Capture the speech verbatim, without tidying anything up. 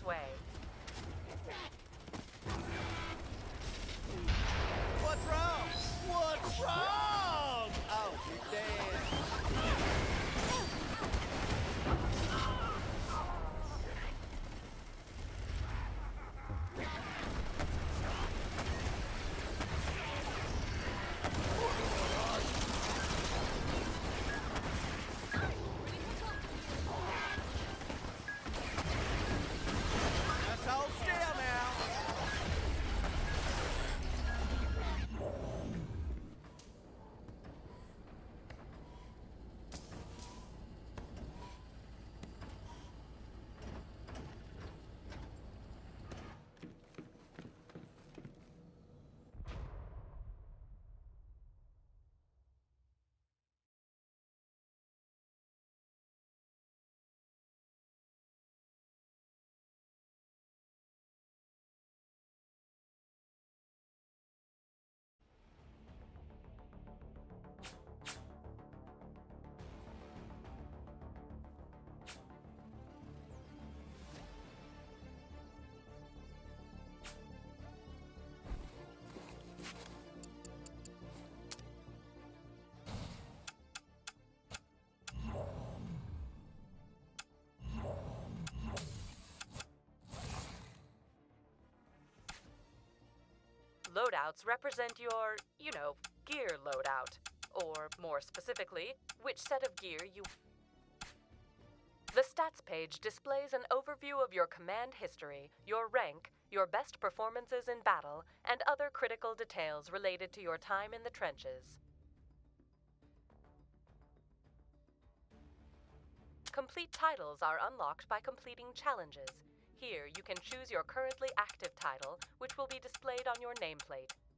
way. What's wrong? What's wrong? Oh, damn. Just hold still now. Loadouts represent your, you know, gear loadout. Or, more specifically, which set of gear you... The stats page displays an overview of your command history, your rank, your best performances in battle, and other critical details related to your time in the trenches. Complete titles are unlocked by completing challenges. Here, you can choose your currently active title, which will be displayed on your nameplate.